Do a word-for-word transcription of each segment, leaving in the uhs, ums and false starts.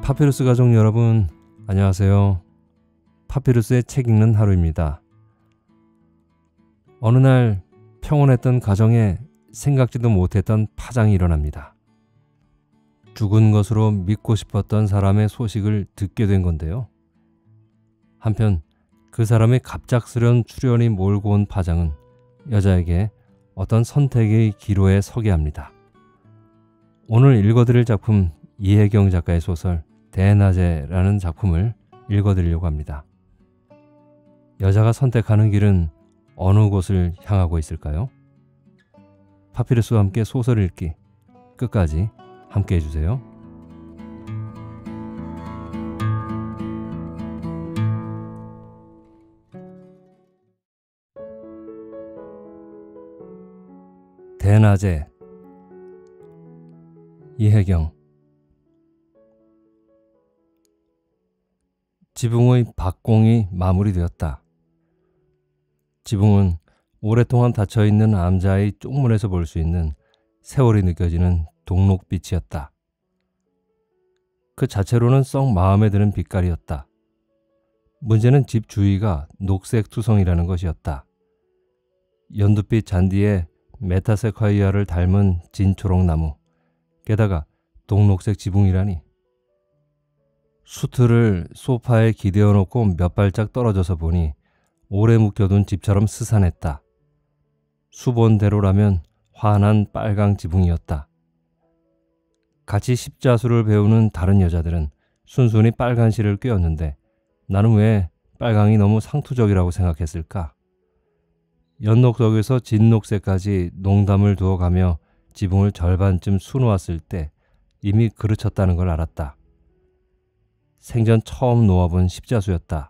파피루스 가족 여러분, 안녕하세요. 파피루스의 책 읽는 하루입니다. 어느 날 평온했던 가정에 생각지도 못했던 파장이 일어납니다. 죽은 것으로 믿고 싶었던 사람의 소식을 듣게 된 건데요. 한편 그 사람의 갑작스런 출현이 몰고 온 파장은 여자에게 어떤 선택의 기로에 서게 합니다. 오늘 읽어드릴 작품 이혜경 작가의 소설 대낮에라는 작품을 읽어드리려고 합니다. 여자가 선택하는 길은 어느 곳을 향하고 있을까요? 파피루스와 함께 소설 읽기 끝까지 함께 해주세요. 대낮에 이혜경. 지붕의 박공이 마무리되었다. 지붕은 오랫동안 닫혀있는 암자의 쪽문에서 볼 수 있는 세월이 느껴지는 동록빛이었다. 그 자체로는 썩 마음에 드는 빛깔이었다. 문제는 집 주위가 녹색 투성이라는 것이었다. 연두빛 잔디에 메타세콰이아를 닮은 진초록 나무, 게다가 동록색 지붕이라니. 수트를 소파에 기대어 놓고 몇 발짝 떨어져서 보니 오래 묵혀둔 집처럼 스산했다. 수본대로라면 환한 빨강 지붕이었다. 같이 십자수를 배우는 다른 여자들은 순순히 빨간 실을 꿰었는데 나는 왜 빨강이 너무 상투적이라고 생각했을까? 연녹색에서 진녹색까지 농담을 두어가며 지붕을 절반쯤 수놓았을 때 이미 그르쳤다는 걸 알았다. 생전 처음 놓아본 십자수였다.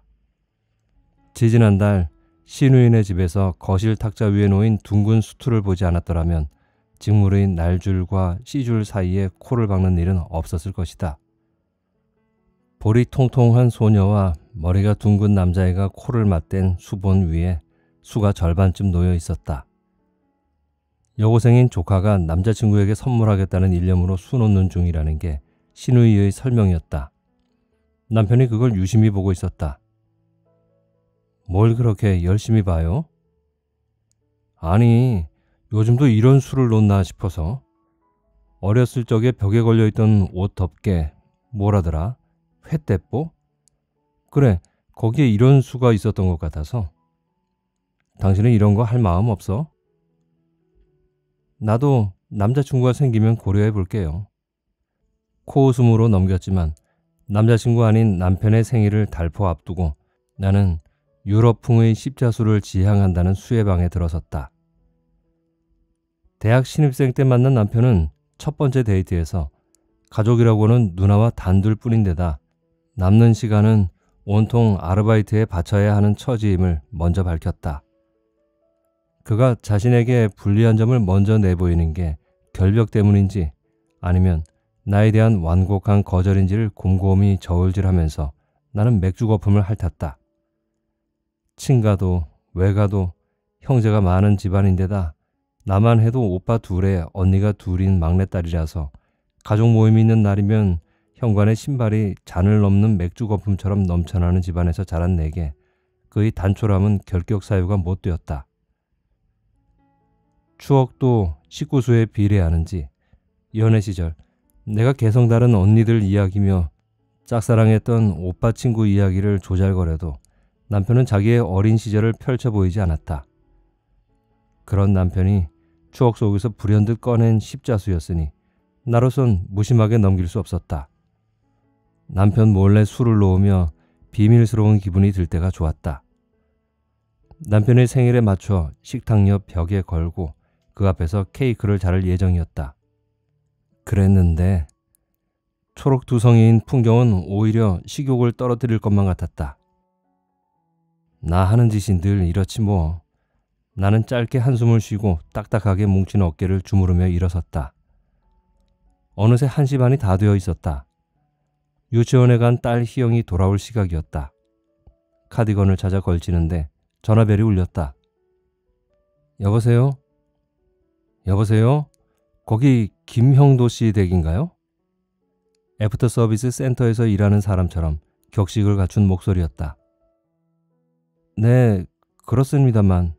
지지난달 신우인의 집에서 거실 탁자 위에 놓인 둥근 수투를 보지 않았더라면 직물의 날줄과 씨줄 사이에 코를 박는 일은 없었을 것이다. 볼이 통통한 소녀와 머리가 둥근 남자애가 코를 맞댄 수본 위에 수가 절반쯤 놓여 있었다. 여고생인 조카가 남자친구에게 선물하겠다는 일념으로 수 놓는 중이라는 게 신우이의 설명이었다. 남편이 그걸 유심히 보고 있었다. 뭘 그렇게 열심히 봐요? 아니, 요즘도 이런 수를 놓나 싶어서. 어렸을 적에 벽에 걸려있던 옷 덮개, 뭐라더라? 횃대뽀? 그래, 거기에 이런 수가 있었던 것 같아서. 당신은 이런 거 할 마음 없어? 나도 남자친구가 생기면 고려해 볼게요. 코웃음으로 넘겼지만 남자친구 아닌 남편의 생일을 달포 앞두고 나는 유럽풍의 십자수를 지향한다는 수혜방에 들어섰다. 대학 신입생 때 만난 남편은 첫 번째 데이트에서 가족이라고는 누나와 단둘 뿐인데다 남는 시간은 온통 아르바이트에 바쳐야 하는 처지임을 먼저 밝혔다. 그가 자신에게 불리한 점을 먼저 내보이는 게 결벽 때문인지 아니면 나에 대한 완곡한 거절인지를 곰곰이 저울질하면서 나는 맥주 거품을 핥았다. 친가도 외가도 형제가 많은 집안인데다 나만 해도 오빠 둘에 언니가 둘인 막내딸이라서 가족 모임이 있는 날이면 현관에 신발이 잔을 넘는 맥주 거품처럼 넘쳐나는 집안에서 자란 내게 그의 단촐함은 결격 사유가 못 되었다. 추억도 식구수에 비례하는지 연애 시절 내가 개성 다른 언니들 이야기며 짝사랑했던 오빠 친구 이야기를 조잘거려도 남편은 자기의 어린 시절을 펼쳐 보이지 않았다. 그런 남편이 추억 속에서 불현듯 꺼낸 십자수였으니 나로선 무심하게 넘길 수 없었다. 남편 몰래 술을 놓으며 비밀스러운 기분이 들 때가 좋았다. 남편의 생일에 맞춰 식탁 옆 벽에 걸고 그 앞에서 케이크를 자를 예정이었다. 그랬는데 초록두성이인 풍경은 오히려 식욕을 떨어뜨릴 것만 같았다. 나 하는 짓이 늘 이렇지 뭐. 나는 짧게 한숨을 쉬고 딱딱하게 뭉친 어깨를 주무르며 일어섰다. 어느새 한 시 반이 다 되어 있었다. 유치원에 간 딸 희영이 돌아올 시각이었다. 카디건을 찾아 걸치는데 전화벨이 울렸다. 여보세요? 여보세요? 거기 김형도 씨 댁인가요? 애프터 서비스 센터에서 일하는 사람처럼 격식을 갖춘 목소리였다. 네, 그렇습니다만.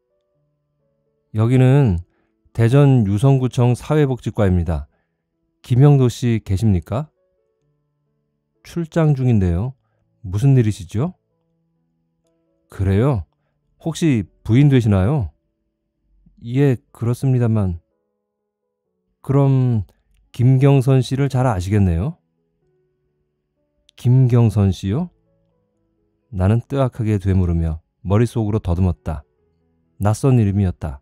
여기는 대전 유성구청 사회복지과입니다. 김영도 씨 계십니까? 출장 중인데요. 무슨 일이시죠? 그래요? 혹시 부인 되시나요? 예, 그렇습니다만. 그럼 김경선 씨를 잘 아시겠네요? 김경선 씨요? 나는 뜨악하게 되물으며 머릿속으로 더듬었다. 낯선 이름이었다.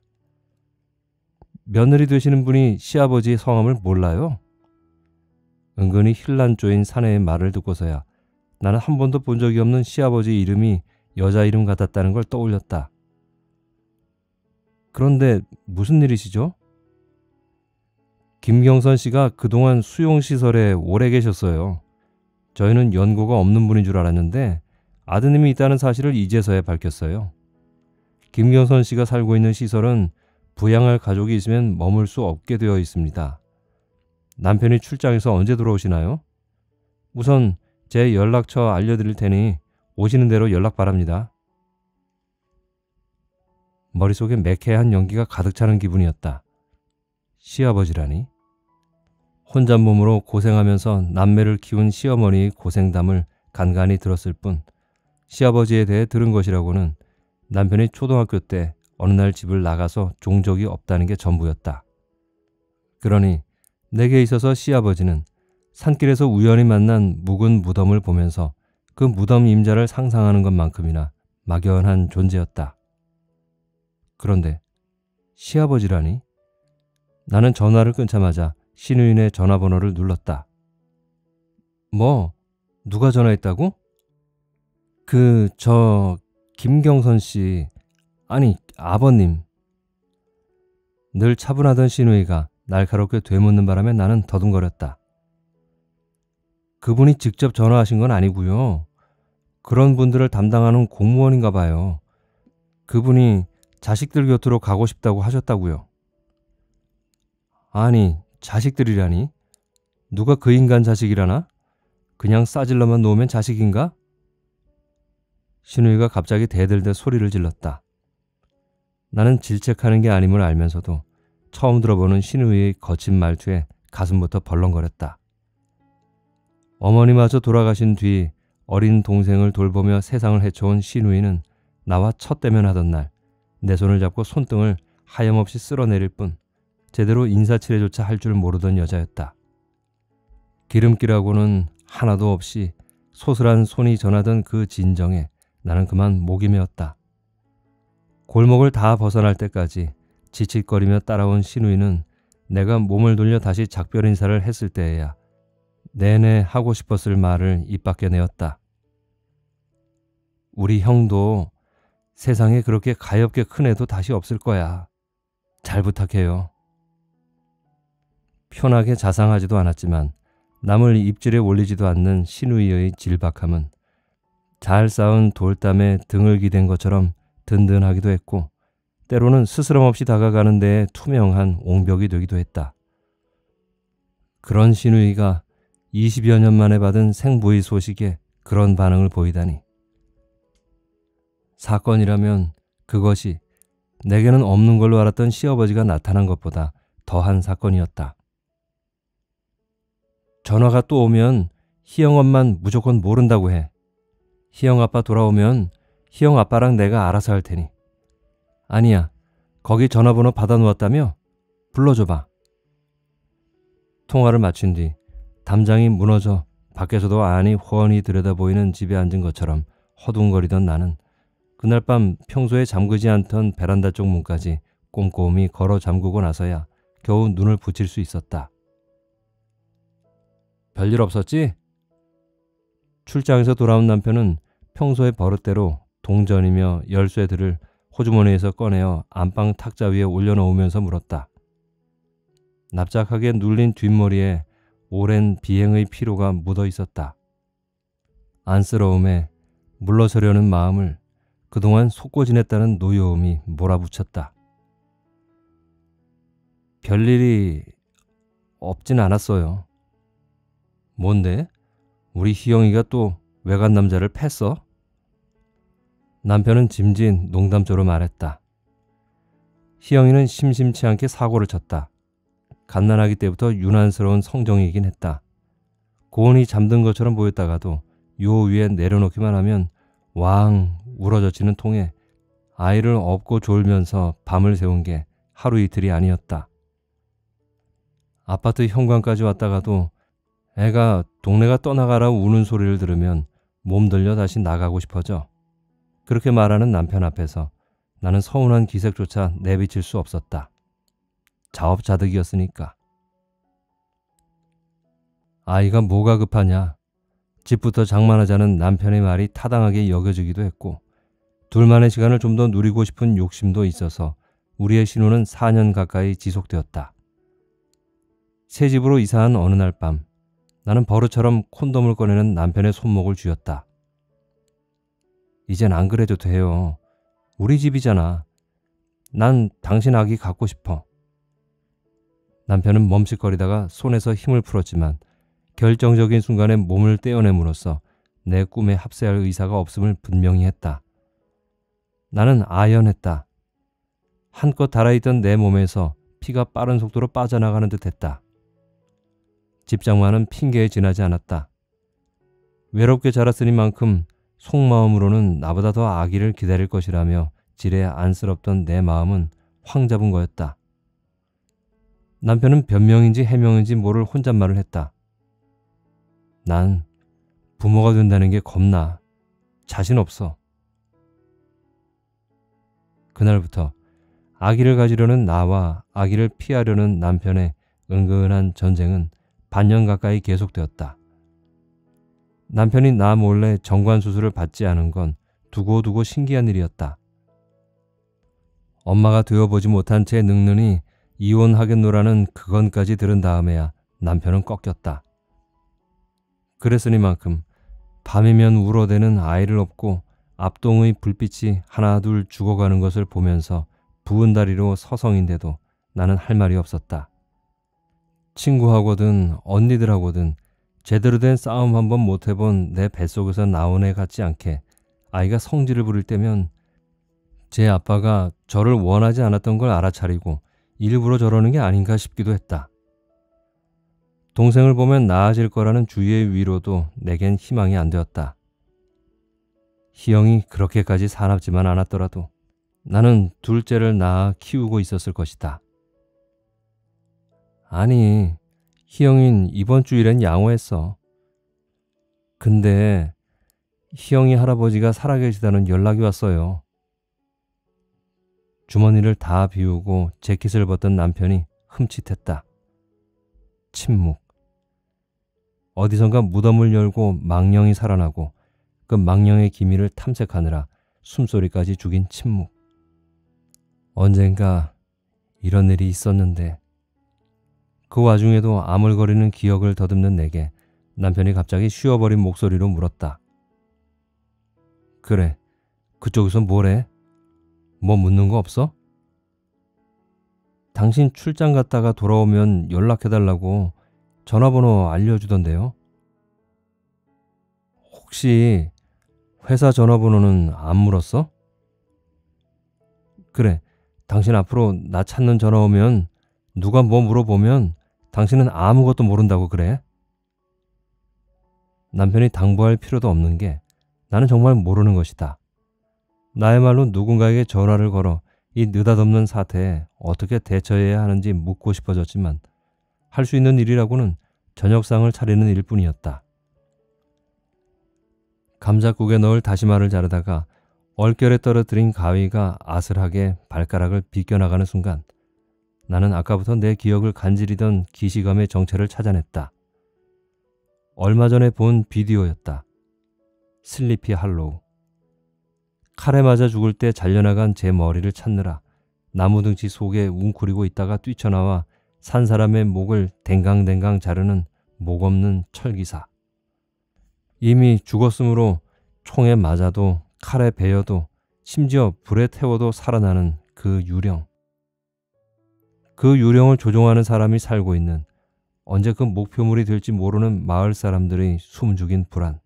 며느리 되시는 분이 시아버지의 성함을 몰라요? 은근히 힐난조인 사내의 말을 듣고서야 나는 한 번도 본 적이 없는 시아버지 이름이 여자 이름 같았다는 걸 떠올렸다. 그런데 무슨 일이시죠? 김경선 씨가 그동안 수용시설에 오래 계셨어요. 저희는 연고가 없는 분인 줄 알았는데 아드님이 있다는 사실을 이제서야 밝혔어요. 김경선 씨가 살고 있는 시설은 부양할 가족이 있으면 머물 수 없게 되어 있습니다. 남편이 출장에서 언제 들어오시나요? 우선 제 연락처 알려드릴 테니 오시는 대로 연락 바랍니다. 머릿속에 매캐한 연기가 가득 차는 기분이었다. 시아버지라니? 혼자 몸으로 고생하면서 남매를 키운 시어머니의 고생담을 간간히 들었을 뿐 시아버지에 대해 들은 것이라고는 남편이 초등학교 때 어느 날 집을 나가서 종적이 없다는 게 전부였다. 그러니 내게 있어서 시아버지는 산길에서 우연히 만난 묵은 무덤을 보면서 그 무덤 임자를 상상하는 것만큼이나 막연한 존재였다. 그런데 시아버지라니? 나는 전화를 끊자마자 신우인의 전화번호를 눌렀다. 뭐? 누가 전화했다고? 그, 저, 김경선 씨, 아니, 아버님. 늘 차분하던 신우이가 날카롭게 되묻는 바람에 나는 더듬거렸다. 그분이 직접 전화하신 건 아니고요. 그런 분들을 담당하는 공무원인가 봐요. 그분이 자식들 곁으로 가고 싶다고 하셨다고요. 아니, 자식들이라니? 누가 그 인간 자식이라나? 그냥 싸질러만 놓으면 자식인가? 신우이가 갑자기 대들대 소리를 질렀다. 나는 질책하는 게 아님을 알면서도 처음 들어보는 신우이의 거친 말투에 가슴부터 벌렁거렸다. 어머니마저 돌아가신 뒤 어린 동생을 돌보며 세상을 헤쳐온 신우이는 나와 첫 대면하던 날 내 손을 잡고 손등을 하염없이 쓸어내릴 뿐 제대로 인사치레조차 할 줄 모르던 여자였다. 기름기라고는 하나도 없이 소슬한 손이 전하던 그 진정에 나는 그만 목이 메었다. 골목을 다 벗어날 때까지 지칫거리며 따라온 신우이는 내가 몸을 돌려 다시 작별 인사를 했을 때에야 내내 하고 싶었을 말을 입 밖에 내었다. 우리 형도 세상에 그렇게 가엾게 큰 애도 다시 없을 거야. 잘 부탁해요. 편하게 자상하지도 않았지만 남을 입질에 올리지도 않는 신우이의 질박함은 잘 쌓은 돌담에 등을 기댄 것처럼 든든하기도 했고 때로는 스스럼 없이 다가가는 데에 투명한 옹벽이 되기도 했다. 그런 신우이가 이십여 년 만에 받은 생부의 소식에 그런 반응을 보이다니. 사건이라면 그것이 내게는 없는 걸로 알았던 시아버지가 나타난 것보다 더한 사건이었다. 전화가 또 오면 희영 엄만 무조건 모른다고 해. 희영 아빠 돌아오면 희영 아빠랑 내가 알아서 할 테니. 아니야, 거기 전화번호 받아놓았다며? 불러줘봐. 통화를 마친 뒤 담장이 무너져 밖에서도 안이 훤히 들여다보이는 집에 앉은 것처럼 허둥거리던 나는 그날 밤 평소에 잠그지 않던 베란다 쪽 문까지 꼼꼼히 걸어 잠그고 나서야 겨우 눈을 붙일 수 있었다. 별일 없었지? 출장에서 돌아온 남편은 평소의 버릇대로 동전이며 열쇠들을 호주머니에서 꺼내어 안방 탁자 위에 올려놓으면서 물었다. 납작하게 눌린 뒷머리에 오랜 비행의 피로가 묻어 있었다. 안쓰러움에 물러서려는 마음을 그동안 속고 지냈다는 노여움이 몰아붙였다. 별일이 없진 않았어요. 뭔데? 우리 희영이가 또 외간 남자를 팼어? 남편은 짐짓 농담조로 말했다. 희영이는 심심치 않게 사고를 쳤다. 갓난아기 때부터 유난스러운 성정이긴 했다. 고온이 잠든 것처럼 보였다가도 요 위에 내려놓기만 하면 왕 우러젖히는 통에 아이를 업고 졸면서 밤을 새운 게 하루 이틀이 아니었다. 아파트 현관까지 왔다가도 애가 동네가 떠나가라 우는 소리를 들으면 몸들려 다시 나가고 싶어져. 그렇게 말하는 남편 앞에서 나는 서운한 기색조차 내비칠 수 없었다. 자업자득이었으니까. 아이가 뭐가 급하냐. 집부터 장만하자는 남편의 말이 타당하게 여겨지기도 했고 둘만의 시간을 좀 더 누리고 싶은 욕심도 있어서 우리의 신혼은 사 년 가까이 지속되었다. 새 집으로 이사한 어느 날 밤 나는 버릇처럼 콘돔을 꺼내는 남편의 손목을 쥐었다. 이젠 안 그래도 돼요. 우리 집이잖아. 난 당신 아기 갖고 싶어. 남편은 멈칫거리다가 손에서 힘을 풀었지만 결정적인 순간에 몸을 떼어냄으로써 내 꿈에 합세할 의사가 없음을 분명히 했다. 나는 아연했다. 한껏 달아있던 내 몸에서 피가 빠른 속도로 빠져나가는 듯 했다. 집장만은 핑계에 지나지 않았다. 외롭게 자랐으니만큼 속마음으로는 나보다 더 아기를 기다릴 것이라며 지레 안쓰럽던 내 마음은 황잡은 거였다. 남편은 변명인지 해명인지 모를 혼잣말을 했다. 난 부모가 된다는 게 겁나. 자신 없어. 그날부터 아기를 가지려는 나와 아기를 피하려는 남편의 은근한 전쟁은 반년 가까이 계속되었다. 남편이 나 몰래 정관수술을 받지 않은 건 두고두고 신기한 일이었다. 엄마가 되어보지 못한 채 늙느니 이혼하겠노라는 그건까지 들은 다음에야 남편은 꺾였다. 그랬으니만큼 밤이면 울어대는 아이를 업고 앞동의 불빛이 하나둘 죽어가는 것을 보면서 부은 다리로 서성인데도 나는 할 말이 없었다. 친구하고든 언니들하고든 제대로 된 싸움 한번 못해본 내 뱃속에서 나온 애 같지 않게 아이가 성질을 부릴 때면 제 아빠가 저를 원하지 않았던 걸 알아차리고 일부러 저러는 게 아닌가 싶기도 했다. 동생을 보면 나아질 거라는 주위의 위로도 내겐 희망이 안 되었다. 희영이 그렇게까지 사납지만 않았더라도 나는 둘째를 낳아 키우고 있었을 것이다. 아니, 희영인 이번 주일엔 양호했어. 근데 희영이 할아버지가 살아계시다는 연락이 왔어요. 주머니를 다 비우고 재킷을 벗던 남편이 흠칫했다. 침묵. 어디선가 무덤을 열고 망령이 살아나고 그 망령의 기미를 탐색하느라 숨소리까지 죽인 침묵. 언젠가 이런 일이 있었는데. 그 와중에도 아물거리는 기억을 더듬는 내게 남편이 갑자기 쉬어버린 목소리로 물었다. 그래, 그쪽에선 뭐래? 뭐 묻는 거 없어? 당신 출장 갔다가 돌아오면 연락해달라고 전화번호 알려주던데요. 혹시 회사 전화번호는 안 물었어? 그래, 당신 앞으로 나 찾는 전화 오면 누가 뭐 물어보면 당신은 아무것도 모른다고 그래? 남편이 당부할 필요도 없는 게 나는 정말 모르는 것이다. 나야말로 누군가에게 전화를 걸어 이 느닷없는 사태에 어떻게 대처해야 하는지 묻고 싶어졌지만 할 수 있는 일이라고는 저녁상을 차리는 일뿐이었다. 감자국에 넣을 다시마를 자르다가 얼결에 떨어뜨린 가위가 아슬하게 발가락을 비껴나가는 순간 나는 아까부터 내 기억을 간지리던 기시감의 정체를 찾아냈다. 얼마 전에 본 비디오였다. 슬리피 할로우. 칼에 맞아 죽을 때 잘려나간 제 머리를 찾느라 나무등치 속에 웅크리고 있다가 뛰쳐나와 산 사람의 목을 댕강댕강 자르는 목 없는 철기사. 이미 죽었으므로 총에 맞아도 칼에 베여도 심지어 불에 태워도 살아나는 그 유령. 그 유령을 조종하는 사람이 살고 있는 언제 그 목표물이 될지 모르는 마을 사람들의 숨죽인 불안.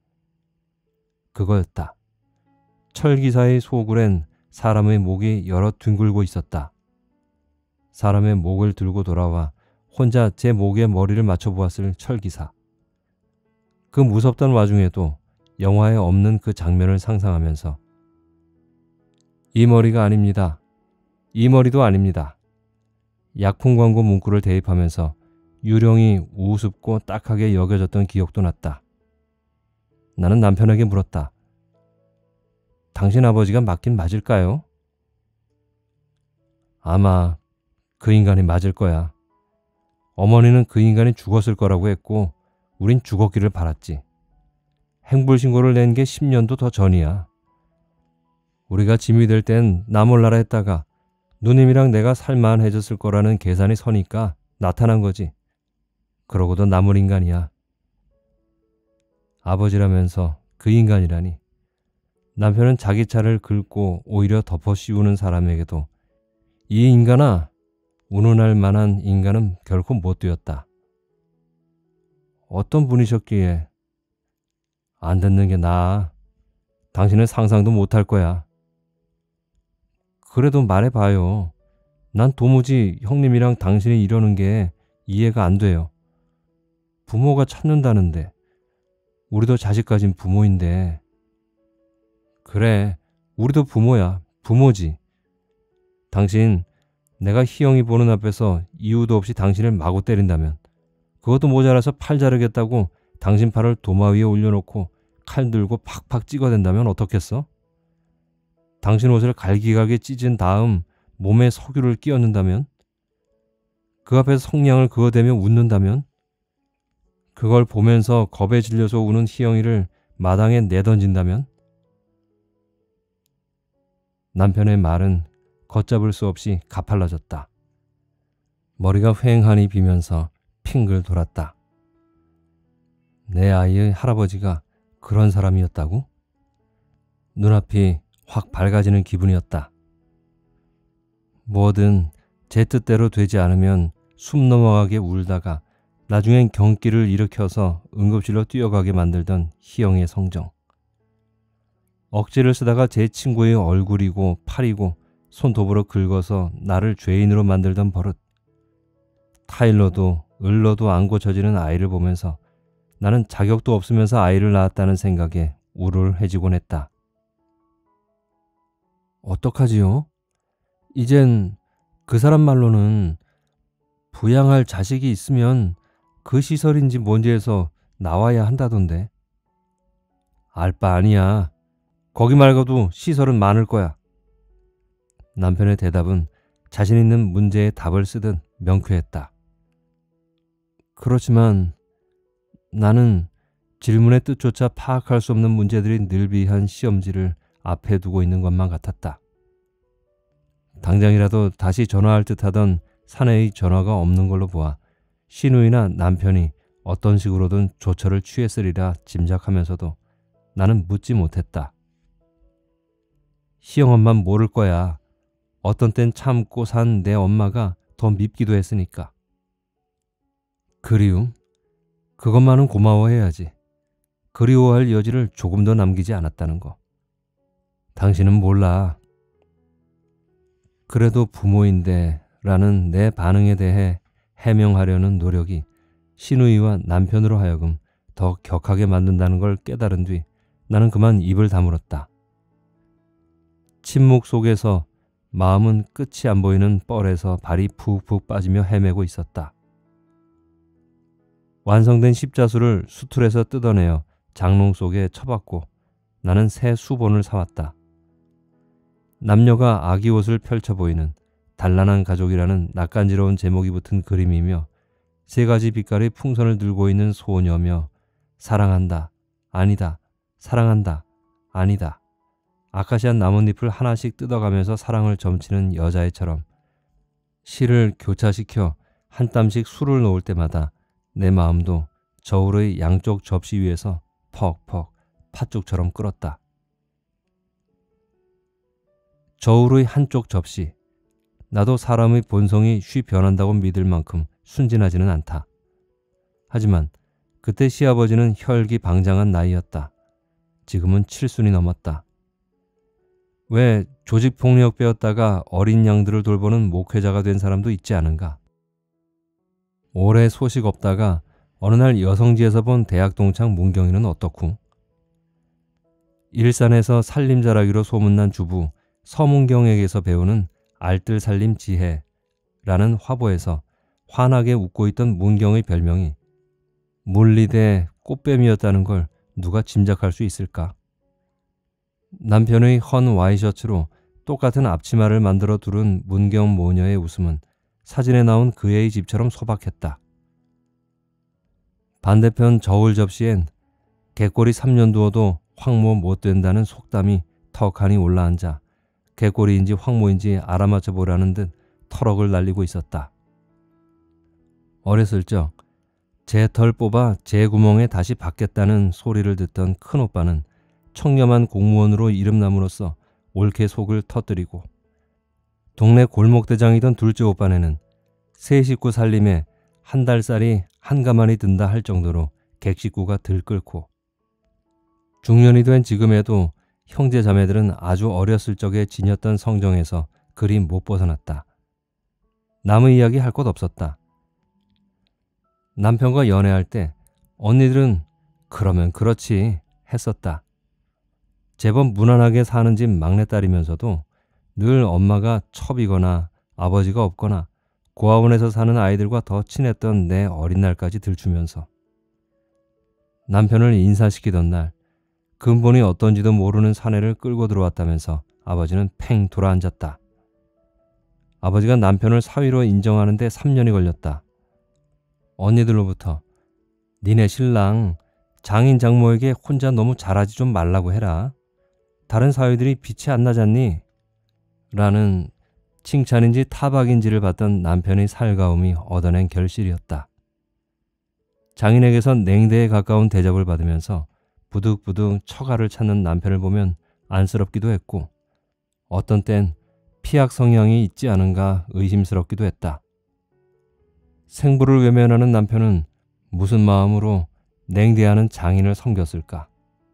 그거였다. 철기사의 소굴엔 사람의 목이 여러 뒹굴고 있었다. 사람의 목을 들고 돌아와 혼자 제 목에 머리를 맞춰보았을 철기사. 그 무섭던 와중에도 영화에 없는 그 장면을 상상하면서 이 머리가 아닙니다. 이 머리도 아닙니다. 약품 광고 문구를 대입하면서 유령이 우습고 딱하게 여겨졌던 기억도 났다. 나는 남편에게 물었다. 당신 아버지가 맞긴 맞을까요? 아마 그 인간이 맞을 거야. 어머니는 그 인간이 죽었을 거라고 했고 우린 죽었기를 바랐지. 행불신고를 낸 게 십 년도 더 전이야. 우리가 짐이 될 땐 나 몰라라 했다가 누님이랑 내가 살만해졌을 거라는 계산이 서니까 나타난 거지. 그러고도 나물 인간이야. 아버지라면서 그 인간이라니. 남편은 자기 차를 긁고 오히려 덮어 씌우는 사람에게도 이 인간아, 운운할 만한 인간은 결코 못 되었다. 어떤 분이셨기에? 안 듣는 게 나아. 당신은 상상도 못할 거야. 그래도 말해봐요. 난 도무지 형님이랑 당신이 이러는 게 이해가 안 돼요. 부모가 찾는다는데. 우리도 자식 가진 부모인데. 그래, 우리도 부모야. 부모지. 당신, 내가 희영이 보는 앞에서 이유도 없이 당신을 마구 때린다면, 그것도 모자라서 팔 자르겠다고 당신 팔을 도마 위에 올려놓고 칼 들고 팍팍 찍어댄다면 어떻겠어? 당신 옷을 갈기갈기 찢은 다음 몸에 석유를 끼얹는다면? 그 앞에서 성냥을 그어대며 웃는다면? 그걸 보면서 겁에 질려서 우는 희영이를 마당에 내던진다면? 남편의 말은 걷잡을 수 없이 가팔라졌다. 머리가 휑하니 비면서 핑글 돌았다. 내 아이의 할아버지가 그런 사람이었다고? 눈앞이 확 밝아지는 기분이었다. 뭐든 제 뜻대로 되지 않으면 숨 넘어가게 울다가 나중엔 경기를 일으켜서 응급실로 뛰어가게 만들던 희영의 성정. 억지를 쓰다가 제 친구의 얼굴이고 팔이고 손톱으로 긁어서 나를 죄인으로 만들던 버릇. 타일러도 을러도 안 고쳐지는 아이를 보면서 나는 자격도 없으면서 아이를 낳았다는 생각에 우울해지곤 했다. 어떡하지요? 이젠 그 사람 말로는 부양할 자식이 있으면 그 시설인지 뭔지에서 나와야 한다던데. 알 바 아니야. 거기 말고도 시설은 많을 거야. 남편의 대답은 자신 있는 문제에 답을 쓰듯 명쾌했다. 그렇지만 나는 질문의 뜻조차 파악할 수 없는 문제들이 늘비한 시험지를 앞에 두고 있는 것만 같았다. 당장이라도 다시 전화할 듯하던 사내의 전화가 없는 걸로 보아 시누이나 남편이 어떤 식으로든 조처를 취했으리라 짐작하면서도 나는 묻지 못했다. 희영엄만 모를 거야. 어떤 땐 참고 산 내 엄마가 더 밉기도 했으니까. 그리움? 그것만은 고마워해야지. 그리워할 여지를 조금 더 남기지 않았다는 거. 당신은 몰라. 그래도 부모인데 라는 내 반응에 대해 해명하려는 노력이 시누이와 남편으로 하여금 더 격하게 만든다는 걸 깨달은 뒤 나는 그만 입을 다물었다. 침묵 속에서 마음은 끝이 안 보이는 뻘에서 발이 푹푹 빠지며 헤매고 있었다. 완성된 십자수를 수틀에서 뜯어내어 장롱 속에 쳐박고 나는 새 수본을 사왔다. 남녀가 아기 옷을 펼쳐 보이는 단란한 가족이라는 낯간지러운 제목이 붙은 그림이며 세 가지 빛깔의 풍선을 들고 있는 소녀며 사랑한다, 아니다, 사랑한다, 아니다. 아카시아 나뭇잎을 하나씩 뜯어가면서 사랑을 점치는 여자애처럼 실을 교차시켜 한 땀씩 술을 놓을 때마다 내 마음도 저울의 양쪽 접시 위에서 퍽퍽 팥죽처럼 끓었다. 저울의 한쪽 접시. 나도 사람의 본성이 쉬 변한다고 믿을 만큼 순진하지는 않다. 하지만 그때 시아버지는 혈기방장한 나이였다. 지금은 칠순이 넘었다. 왜 조직폭력배였다가 어린 양들을 돌보는 목회자가 된 사람도 있지 않은가? 오래 소식 없다가 어느 날 여성지에서 본 대학 동창 문경이는 어떻고? 일산에서 살림 잘하기로 소문난 주부 서문경에게서 배우는 알뜰 살림 지혜라는 화보에서 환하게 웃고 있던 문경의 별명이 물리대 꽃뱀이었다는 걸 누가 짐작할 수 있을까? 남편의 헌 와이셔츠로 똑같은 앞치마를 만들어 두른 문경 모녀의 웃음은 사진에 나온 그의 집처럼 소박했다. 반대편 저울 접시엔 개꼬리 삼 년 두어도 황모 못 된다는 속담이 턱하니 올라앉아 개꼬리인지 황모인지 알아맞혀 보라는 듯 터럭을 날리고 있었다. 어렸을 적 제 털 뽑아 제 구멍에 다시 박겠다는 소리를 듣던 큰오빠는 청렴한 공무원으로 이름남으로써 옳게 속을 터뜨리고, 동네 골목대장이던 둘째 오빠네는 세 식구 살림에 한 달살이 한가만이 든다 할 정도로 객식구가 들끓고, 중년이 된 지금에도 형제 자매들은 아주 어렸을 적에 지녔던 성정에서 그리 못 벗어났다. 남의 이야기 할 것 없었다. 남편과 연애할 때 언니들은 그러면 그렇지 했었다. 제법 무난하게 사는 집 막내딸이면서도 늘 엄마가 첩이거나 아버지가 없거나 고아원에서 사는 아이들과 더 친했던 내 어린 날까지 들추면서, 남편을 인사시키던 날 근본이 어떤지도 모르는 사내를 끌고 들어왔다면서 아버지는 팽 돌아앉았다. 아버지가 남편을 사위로 인정하는데 삼 년이 걸렸다. 언니들로부터 니네 신랑 장인 장모에게 혼자 너무 잘하지 좀 말라고 해라. 다른 사위들이 빛이 안 나잖니? 라는 칭찬인지 타박인지를 받던 남편의 살가움이 얻어낸 결실이었다. 장인에게선 냉대에 가까운 대접을 받으면서 부득부득 처가를 찾는 남편을 보면 안쓰럽기도 했고, 어떤 땐 피약 성향이 있지 않은가 의심스럽기도 했다. 생부를 외면하는 남편은 무슨 마음으로 냉대하는 장인을 섬겼을까?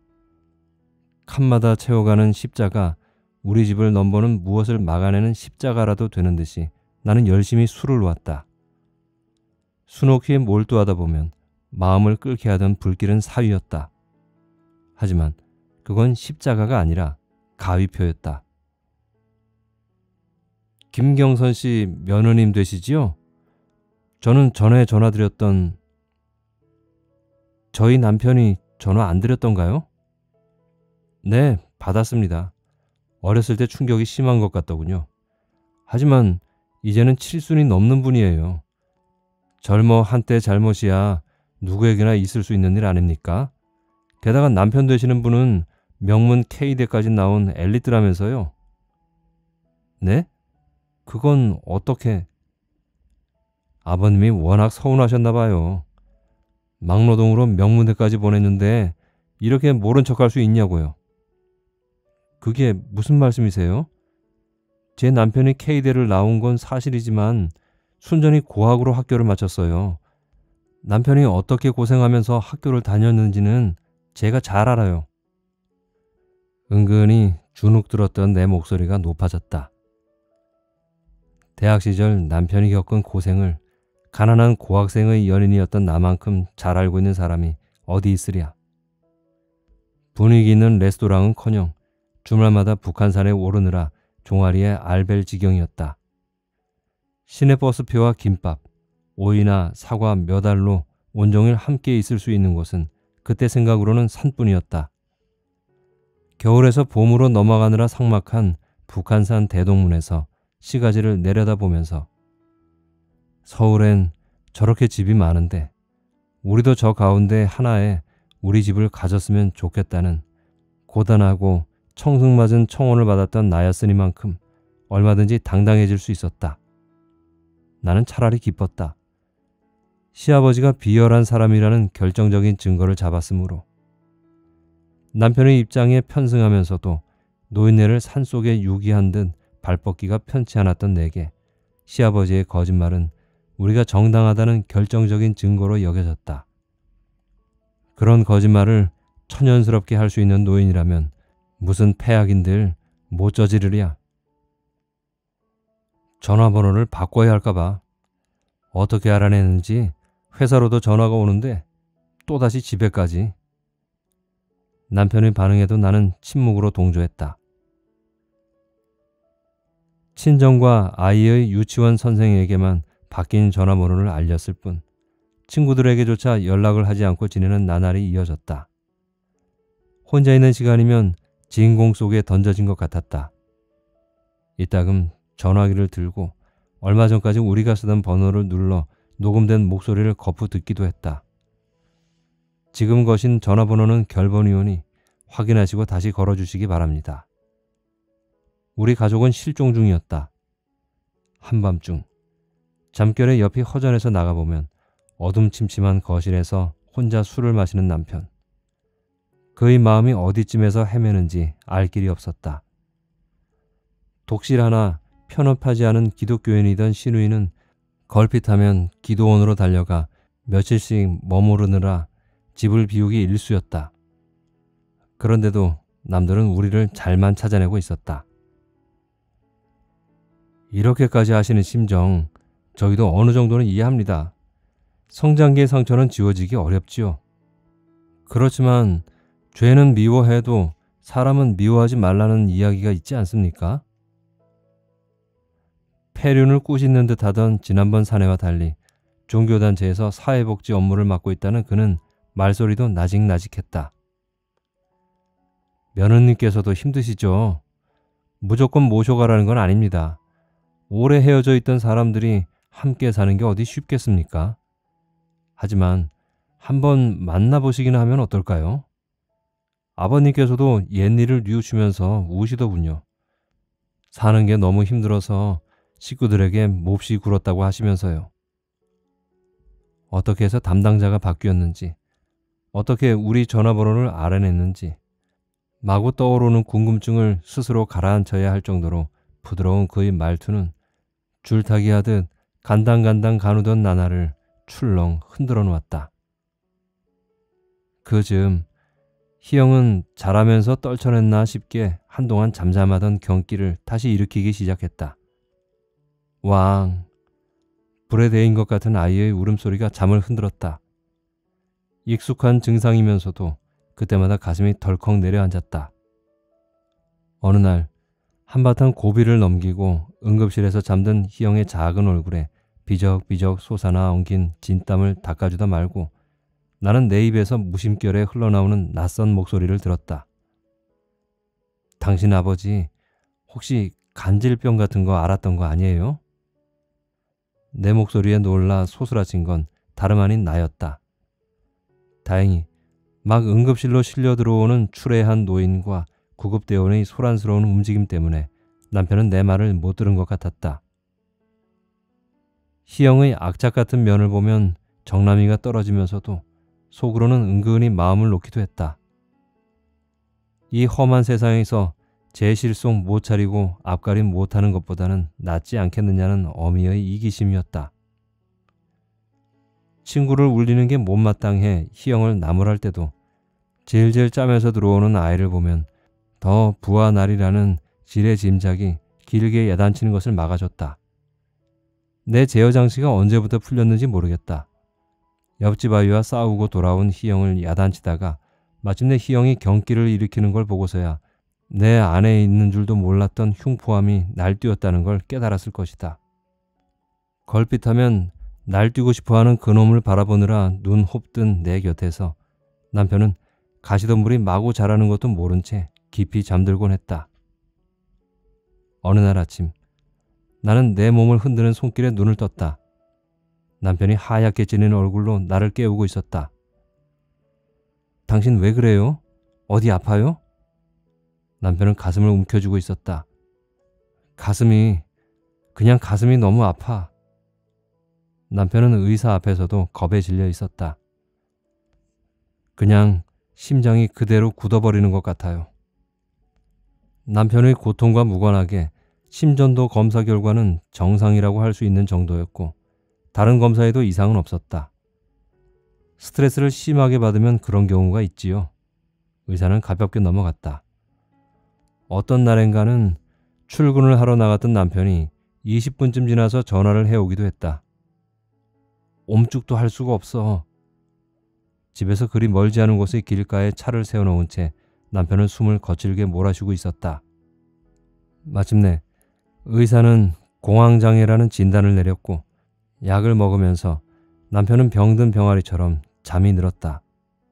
칸마다 채워가는 십자가, 우리 집을 넘보는 무엇을 막아내는 십자가라도 되는 듯이 나는 열심히 술을 놓았다. 수놓기에 몰두하다 보면 마음을 끓게 하던 불길은 사위였다. 하지만 그건 십자가가 아니라 가위표였다. 김경선 씨 며느님 되시지요? 저는 전에 전화드렸던... 저희 남편이 전화 안 드렸던가요? 네, 받았습니다. 어렸을 때 충격이 심한 것 같더군요. 하지만 이제는 칠순이 넘는 분이에요. 젊어 한때 잘못이야 누구에게나 있을 수 있는 일 아닙니까? 게다가 남편 되시는 분은 명문 K대까지 나온 엘리트라면서요. 네? 그건 어떻게... 아버님이 워낙 서운하셨나 봐요. 막노동으로 명문대까지 보냈는데 이렇게 모른 척할 수 있냐고요. 그게 무슨 말씀이세요? 제 남편이 K대를 나온 건 사실이지만 순전히 고학으로 학교를 마쳤어요. 남편이 어떻게 고생하면서 학교를 다녔는지는 제가 잘 알아요. 은근히 주눅 들었던 내 목소리가 높아졌다. 대학 시절 남편이 겪은 고생을 가난한 고학생의 연인이었던 나만큼 잘 알고 있는 사람이 어디 있으랴. 분위기 있는 레스토랑은커녕 주말마다 북한산에 오르느라 종아리에 알벨 지경이었다. 시내버스표와 김밥, 오이나 사과 몇 알로 온종일 함께 있을 수 있는 곳은 그때 생각으로는 산뿐이었다. 겨울에서 봄으로 넘어가느라 삭막한 북한산 대동문에서 시가지를 내려다보면서 서울엔 저렇게 집이 많은데 우리도 저 가운데 하나에 우리 집을 가졌으면 좋겠다는 고단하고 청승맞은 청혼을 받았던 나였으니만큼 얼마든지 당당해질 수 있었다. 나는 차라리 기뻤다. 시아버지가 비열한 사람이라는 결정적인 증거를 잡았으므로. 남편의 입장에 편승하면서도 노인네를 산속에 유기한 듯 발뻗기가 편치 않았던 내게 시아버지의 거짓말은 우리가 정당하다는 결정적인 증거로 여겨졌다. 그런 거짓말을 천연스럽게 할 수 있는 노인이라면 무슨 폐악인들 못 저지르랴. 전화번호를 바꿔야 할까봐. 어떻게 알아내는지 회사로도 전화가 오는데 또다시 집에까지. 남편의 반응에도 나는 침묵으로 동조했다. 친정과 아이의 유치원 선생에게만 바뀐 전화번호를 알렸을 뿐 친구들에게조차 연락을 하지 않고 지내는 나날이 이어졌다. 혼자 있는 시간이면 진공 속에 던져진 것 같았다. 이따금 전화기를 들고 얼마 전까지 우리가 쓰던 번호를 눌러 녹음된 목소리를 거푸 듣기도 했다. 지금 거신 전화번호는 결번이오니 확인하시고 다시 걸어주시기 바랍니다. 우리 가족은 실종 중이었다. 한밤중 잠결에 옆이 허전해서 나가보면 어둠침침한 거실에서 혼자 술을 마시는 남편. 그의 마음이 어디쯤에서 헤매는지 알 길이 없었다. 독실 하나 편협하지 않은 기독교인이던 신우이는 걸핏하면 기도원으로 달려가 며칠씩 머무르느라 집을 비우기 일쑤였다. 그런데도 남들은 우리를 잘만 찾아내고 있었다. 이렇게까지 하시는 심정 저희도 어느 정도는 이해합니다. 성장기의 상처는 지워지기 어렵지요. 그렇지만 죄는 미워해도 사람은 미워하지 말라는 이야기가 있지 않습니까? 폐륜을 꾸짖는 듯 하던 지난번 사내와 달리 종교단체에서 사회복지 업무를 맡고 있다는 그는 말소리도 나직나직했다. 며느님께서도 힘드시죠? 무조건 모셔가라는 건 아닙니다. 오래 헤어져 있던 사람들이 함께 사는 게 어디 쉽겠습니까? 하지만 한번 만나보시기나 하면 어떨까요? 아버님께서도 옛일을 뉘우치면서 우시더군요. 사는 게 너무 힘들어서 식구들에게 몹시 굴었다고 하시면서요. 어떻게 해서 담당자가 바뀌었는지, 어떻게 우리 전화번호를 알아냈는지 마구 떠오르는 궁금증을 스스로 가라앉혀야 할 정도로 부드러운 그의 말투는 줄타기 하듯 간당간당 가누던 나날을 출렁 흔들어 놓았다. 그 즈음 희영은 자라면서 떨쳐냈나 싶게 한동안 잠잠하던 경기를 다시 일으키기 시작했다. 왕! 불에 데인 것 같은 아이의 울음소리가 잠을 흔들었다. 익숙한 증상이면서도 그때마다 가슴이 덜컥 내려앉았다. 어느 날 한바탕 고비를 넘기고 응급실에서 잠든 희영의 작은 얼굴에 비적비적 솟아나 엉킨 진땀을 닦아주다 말고 나는 내 입에서 무심결에 흘러나오는 낯선 목소리를 들었다. 당신 아버지 혹시 간질병 같은 거 앓았던 거 아니에요? 내 목소리에 놀라 소스라친 건 다름 아닌 나였다. 다행히 막 응급실로 실려 들어오는 추레한 노인과 구급대원의 소란스러운 움직임 때문에 남편은 내 말을 못 들은 것 같았다. 희영의 악착 같은 면을 보면 정남이가 떨어지면서도 속으로는 은근히 마음을 놓기도 했다. 이 험한 세상에서 제 실속 못 차리고 앞가림 못하는 것보다는 낫지 않겠느냐는 어미의 이기심이었다. 친구를 울리는 게 못마땅해 희영을 나무랄 때도 질질 짜면서 들어오는 아이를 보면 더 부하 날이라는 지레 짐작이 길게 야단치는 것을 막아줬다. 내 제어 장치가 언제부터 풀렸는지 모르겠다. 옆집 아이와 싸우고 돌아온 희영을 야단치다가 마침내 희영이 경기를 일으키는 걸 보고서야 내 안에 있는 줄도 몰랐던 흉포함이 날뛰었다는 걸 깨달았을 것이다. 걸핏하면 날뛰고 싶어하는 그놈을 바라보느라 눈 홉든 내 곁에서 남편은 가시덤불이 마구 자라는 것도 모른 채 깊이 잠들곤 했다. 어느 날 아침 나는 내 몸을 흔드는 손길에 눈을 떴다. 남편이 하얗게 지는 얼굴로 나를 깨우고 있었다. 당신 왜 그래요? 어디 아파요? 남편은 가슴을 움켜쥐고 있었다. 가슴이, 그냥 가슴이 너무 아파. 남편은 의사 앞에서도 겁에 질려 있었다. 그냥 심장이 그대로 굳어버리는 것 같아요. 남편의 고통과 무관하게 심전도 검사 결과는 정상이라고 할 수 있는 정도였고 다른 검사에도 이상은 없었다. 스트레스를 심하게 받으면 그런 경우가 있지요. 의사는 가볍게 넘어갔다. 어떤 날엔가는 출근을 하러 나갔던 남편이 이십 분쯤 지나서 전화를 해오기도 했다. 옴죽도 할 수가 없어. 집에서 그리 멀지 않은 곳의 길가에 차를 세워놓은 채 남편은 숨을 거칠게 몰아쉬고 있었다. 마침내 의사는 공황장애라는 진단을 내렸고 약을 먹으면서 남편은 병든 병아리처럼 잠이 들었다.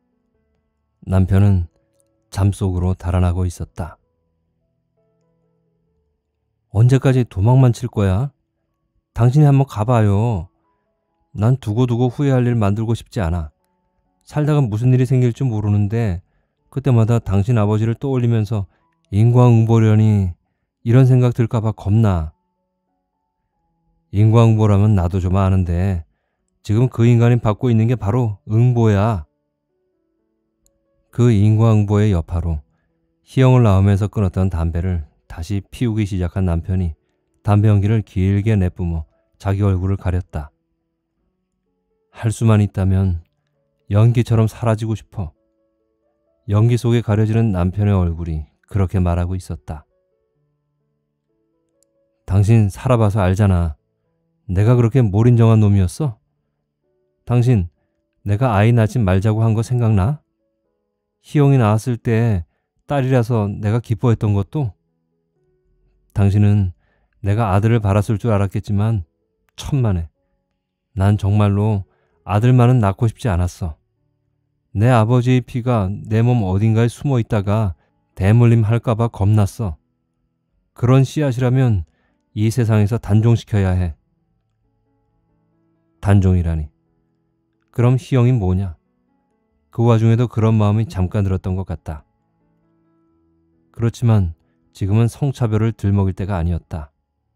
남편은 잠속으로 달아나고 있었다. 언제까지 도망만 칠 거야? 당신이 한번 가봐요. 난 두고두고 후회할 일 만들고 싶지 않아. 살다가 무슨 일이 생길지 모르는데 그때마다 당신 아버지를 떠올리면서 인과응보려니 이런 생각 들까봐 겁나. 인과응보라면 나도 좀 아는데 지금 그 인간이 받고 있는 게 바로 응보야. 그 인과응보의 여파로 희영을 낳으면서 끊었던 담배를 다시 피우기 시작한 남편이 담배 연기를 길게 내뿜어 자기 얼굴을 가렸다. 할 수만 있다면 연기처럼 사라지고 싶어. 연기 속에 가려지는 남편의 얼굴이 그렇게 말하고 있었다. 당신 살아봐서 알잖아. 내가 그렇게 몰인정한 놈이었어? 당신 내가 아이 낳지 말자고 한 거 생각나? 희영이 낳았을 때 딸이라서 내가 기뻐했던 것도? 당신은 내가 아들을 바랐을 줄 알았겠지만 천만에 난 정말로 아들만은 낳고 싶지 않았어. 내 아버지의 피가 내 몸 어딘가에 숨어 있다가 대물림 할까봐 겁났어. 그런 씨앗이라면 이 세상에서 단종시켜야 해. 단종이라니. 그럼 희영이 뭐냐? 그 와중에도 그런 마음이 잠깐 들었던 것 같다. 그렇지만 지금은 성차별을 들먹일 때가 아니었다.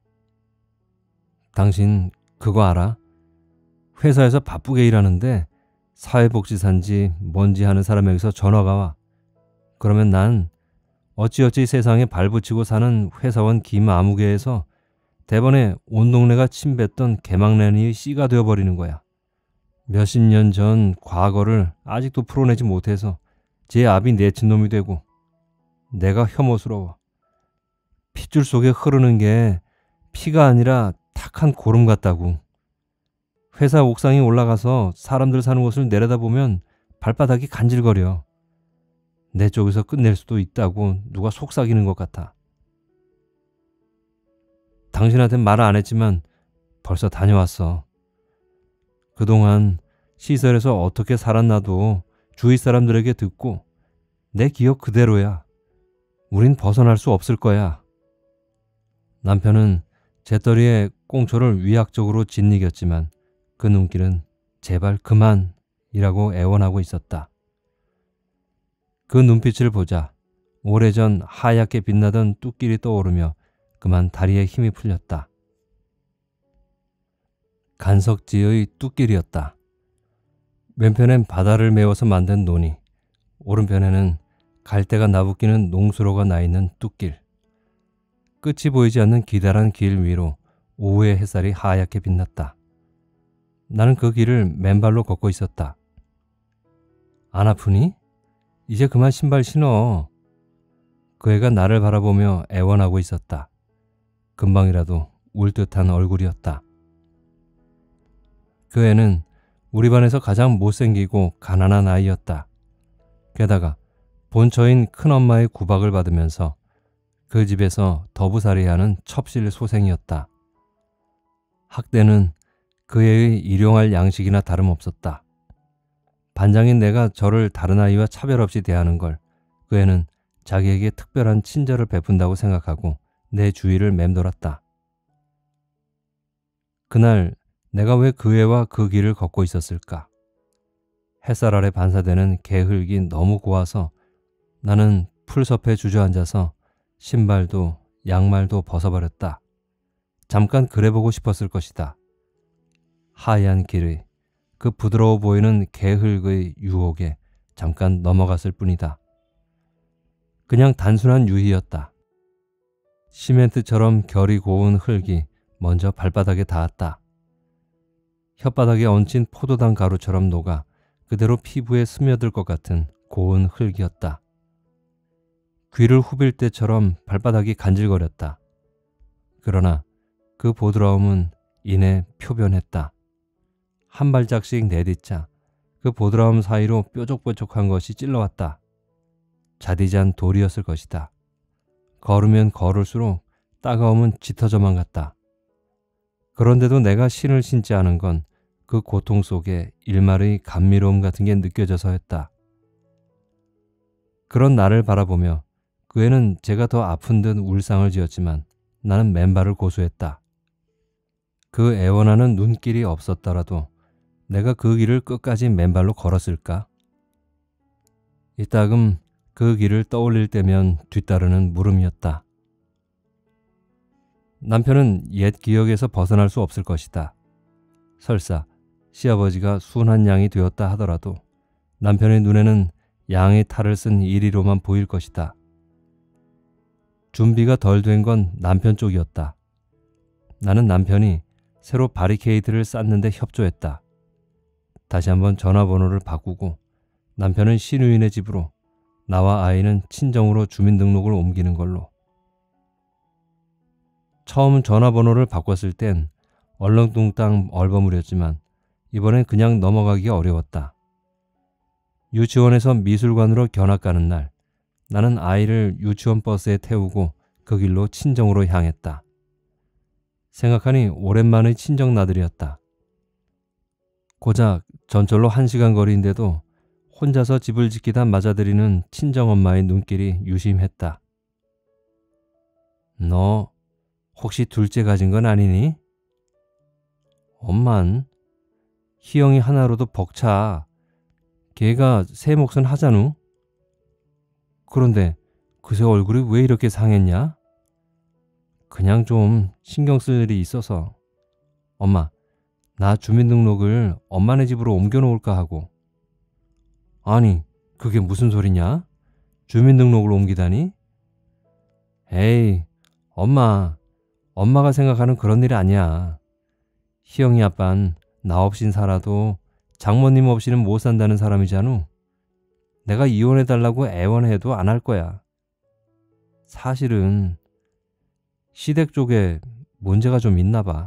당신 그거 알아? 회사에서 바쁘게 일하는데 사회복지사인지 뭔지 하는 사람에게서 전화가 와. 그러면 난 어찌어찌 세상에 발붙이고 사는 회사원 김아무개에서 대번에 온 동네가 침뱉던 개막내니의 씨가 되어버리는 거야. 몇십 년 전 과거를 아직도 풀어내지 못해서 제 앞이 내친 놈이 되고 내가 혐오스러워. 핏줄 속에 흐르는 게 피가 아니라 탁한 고름 같다고. 회사 옥상에 올라가서 사람들 사는 곳을 내려다보면 발바닥이 간질거려. 내 쪽에서 끝낼 수도 있다고 누가 속삭이는 것 같아. 당신한테 말 안 했지만 벌써 다녀왔어. 그동안 시설에서 어떻게 살았나도 주위 사람들에게 듣고 내 기억 그대로야. 우린 벗어날 수 없을 거야. 남편은 재떨이에 꽁초를 위약적으로 짓이겼지만 그 눈길은 제발 그만이라고 애원하고 있었다. 그 눈빛을 보자 오래전 하얗게 빛나던 뚝길이 떠오르며 그만 다리에 힘이 풀렸다. 간석지의 뚝길이었다. 왼편엔 바다를 메워서 만든 논이, 오른편에는 갈대가 나부끼는 농수로가 나있는 뚝길. 끝이 보이지 않는 기다란 길 위로 오후의 햇살이 하얗게 빛났다. 나는 그 길을 맨발로 걷고 있었다. 안 아프니? 이제 그만 신발 신어. 그 애가 나를 바라보며 애원하고 있었다. 금방이라도 울 듯한 얼굴이었다. 그 애는 우리 반에서 가장 못생기고 가난한 아이였다. 게다가 본처인 큰엄마의 구박을 받으면서 그 집에서 더부살이하는 첩실 소생이었다. 학대는 그 애의 일용할 양식이나 다름없었다. 반장인 내가 저를 다른 아이와 차별 없이 대하는 걸 그 애는 자기에게 특별한 친절을 베푼다고 생각하고 내 주위를 맴돌았다. 그날 내가 왜 그 애와 그 길을 걷고 있었을까? 햇살 아래 반사되는 개흙이 너무 고와서 나는 풀섭에 주저앉아서 신발도 양말도 벗어버렸다. 잠깐 그래 보고 싶었을 것이다. 하얀 길의 그 부드러워 보이는 개흙의 유혹에 잠깐 넘어갔을 뿐이다. 그냥 단순한 유희였다. 시멘트처럼 결이 고운 흙이 먼저 발바닥에 닿았다. 혓바닥에 얹힌 포도당 가루처럼 녹아 그대로 피부에 스며들 것 같은 고운 흙이었다. 귀를 후빌 때처럼 발바닥이 간질거렸다. 그러나 그 보드라움은 이내 표변했다. 한 발짝씩 내딛자 그 보드라움 사이로 뾰족뾰족한 것이 찔러왔다. 자디잔 돌이었을 것이다. 걸으면 걸을수록 따가움은 짙어져만 갔다. 그런데도 내가 신을 신지 않은 건 그 고통 속에 일말의 감미로움 같은 게 느껴져서였다. 그런 나를 바라보며 그 애는 제가 더 아픈 듯 울상을 지었지만 나는 맨발을 고수했다. 그 애원하는 눈길이 없었더라도 내가 그 길을 끝까지 맨발로 걸었을까? 이따금 그 길을 떠올릴 때면 뒤따르는 물음이었다. 남편은 옛 기억에서 벗어날 수 없을 것이다. 설사 시아버지가 순한 양이 되었다 하더라도 남편의 눈에는 양의 탈을 쓴 이리로만 보일 것이다. 준비가 덜 된 건 남편 쪽이었다. 나는 남편이 새로 바리케이드를 쌓는데 협조했다. 다시 한번 전화번호를 바꾸고 남편은 시누이네 집으로, 나와 아이는 친정으로 주민등록을 옮기는 걸로. 처음 전화번호를 바꿨을 땐 얼렁뚱땅 얼버무렸지만 이번엔 그냥 넘어가기 어려웠다. 유치원에서 미술관으로 견학 가는 날, 나는 아이를 유치원 버스에 태우고 그 길로 친정으로 향했다. 생각하니 오랜만의 친정 나들이었다. 고작 전철로 한 시간 거리인데도 혼자서 집을 지키다 맞아들이는 친정엄마의 눈길이 유심했다. 너 혹시 둘째 가진 건 아니니? 엄만, 희영이 하나로도 벅차. 걔가 새 몫은 하자누? 그런데 그새 얼굴이 왜 이렇게 상했냐? 그냥 좀 신경 쓸 일이 있어서. 엄마, 나 주민등록을 엄마네 집으로 옮겨놓을까 하고. 아니, 그게 무슨 소리냐? 주민등록을 옮기다니? 에이, 엄마, 엄마가 생각하는 그런 일 아니야. 희영이 아빤 나 없인 살아도 장모님 없이는 못 산다는 사람이잖아. 내가 이혼해달라고 애원해도 안 할 거야. 사실은 시댁 쪽에 문제가 좀 있나 봐.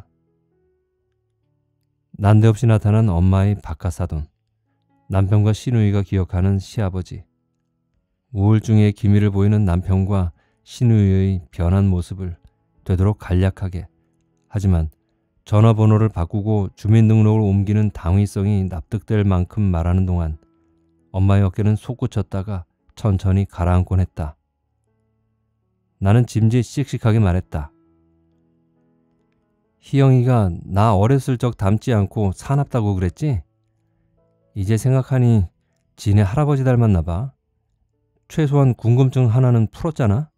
난데없이 나타난 엄마의 바깥사돈, 남편과 시누이가 기억하는 시아버지, 우울증의 기미를 보이는 남편과 시누이의 변한 모습을 되도록 간략하게, 하지만 전화번호를 바꾸고 주민등록을 옮기는 당위성이 납득될 만큼 말하는 동안 엄마의 어깨는 솟구쳤다가 천천히 가라앉곤 했다. 나는 짐짓 씩씩하게 말했다. 희영이가 나 어렸을 적 닮지 않고 사납다고 그랬지? 이제 생각하니 지네 할아버지 닮았나 봐. 최소한 궁금증 하나는 풀었잖아.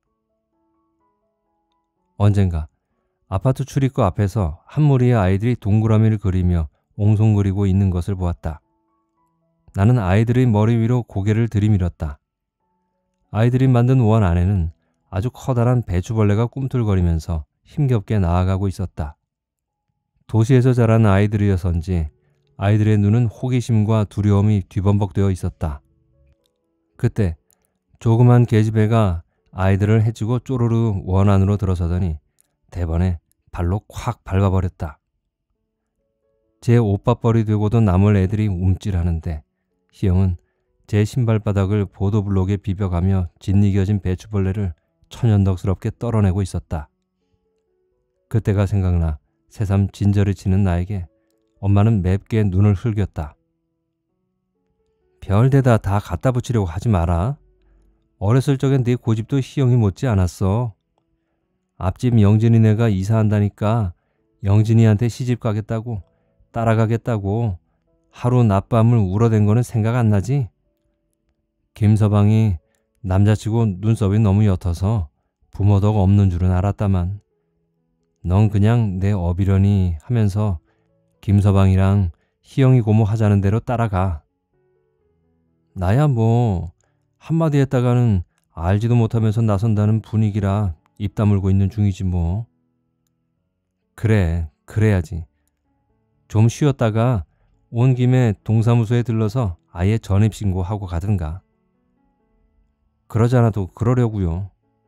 언젠가 아파트 출입구 앞에서 한 무리의 아이들이 동그라미를 그리며 옹송거리고 있는 것을 보았다. 나는 아이들의 머리 위로 고개를 들이밀었다. 아이들이 만든 원 안에는 아주 커다란 배추벌레가 꿈틀거리면서 힘겹게 나아가고 있었다. 도시에서 자란 아이들이어서인지 아이들의 눈은 호기심과 두려움이 뒤범벅되어 있었다. 그때 조그만 계집애가 아이들을 해치고 쪼르르 원 안으로 들어서더니 대번에 발로 콱 밟아버렸다. 제 옷밥벌이 되고도 남을 애들이 움찔하는데 희영은 제 신발바닥을 보도블록에 비벼가며 짓이겨진 배추벌레를 천연덕스럽게 떨어내고 있었다. 그때가 생각나 새삼 진저리 치는 나에게 엄마는 맵게 눈을 흘겼다. 별대다 다 갖다 붙이려고 하지 마라. 어렸을 적엔 네 고집도 희영이 못지 않았어. 앞집 영진이네가 이사한다니까 영진이한테 시집 가겠다고, 따라가겠다고 하루 낮밤을 울어댄 거는 생각 안 나지? 김서방이 남자치고 눈썹이 너무 옅어서 부모덕 없는 줄은 알았다만 넌 그냥 내 어비려니 하면서 김서방이랑 희영이 고모 하자는 대로 따라가. 나야 뭐 한마디 했다가는 알지도 못하면서 나선다는 분위기라 입 다물고 있는 중이지 뭐. 그래, 그래야지. 좀 쉬었다가 온 김에 동사무소에 들러서 아예 전입신고하고 가든가. 그러지 않아도 그러려고요.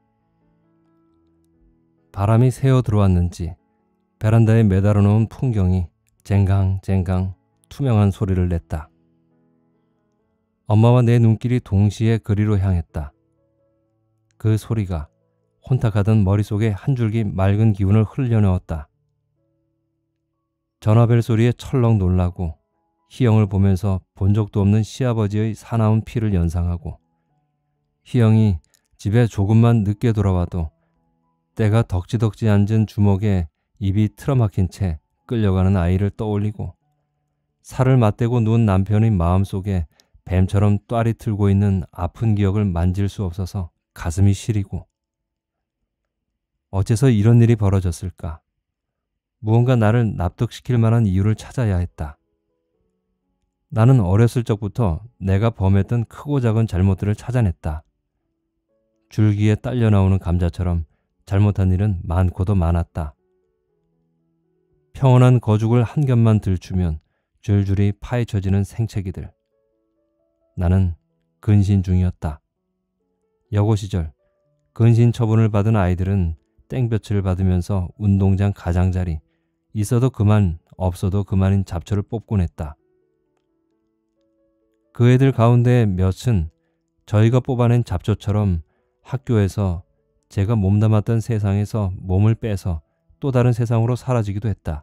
바람이 새어 들어왔는지 베란다에 매달아 놓은 풍경이 쟁강쟁강 투명한 소리를 냈다. 엄마와 내 눈길이 동시에 그리로 향했다. 그 소리가 혼탁하던 머릿속에 한 줄기 맑은 기운을 흘려넣었다. 전화벨 소리에 철렁 놀라고 희영을 보면서 본 적도 없는 시아버지의 사나운 피를 연상하고 희영이 집에 조금만 늦게 돌아와도 때가 덕지덕지 앉은 주먹에 입이 틀어막힌 채 끌려가는 아이를 떠올리고 살을 맞대고 누운 남편의 마음속에 뱀처럼 또아리 틀고 있는 아픈 기억을 만질 수 없어서 가슴이 시리고 어째서 이런 일이 벌어졌을까? 무언가 나를 납득시킬 만한 이유를 찾아야 했다. 나는 어렸을 적부터 내가 범했던 크고 작은 잘못들을 찾아냈다. 줄기에 딸려 나오는 감자처럼 잘못한 일은 많고도 많았다. 평온한 거죽을 한 겹만 들추면 줄줄이 파헤쳐지는 생채기들. 나는 근신 중이었다. 여고 시절 근신 처분을 받은 아이들은 땡볕을 받으면서 운동장 가장자리, 있어도 그만 없어도 그만인 잡초를 뽑곤 했다. 그 애들 가운데 몇은 저희가 뽑아낸 잡초처럼 학교에서 제가 몸담았던 세상에서 몸을 빼서 또 다른 세상으로 사라지기도 했다.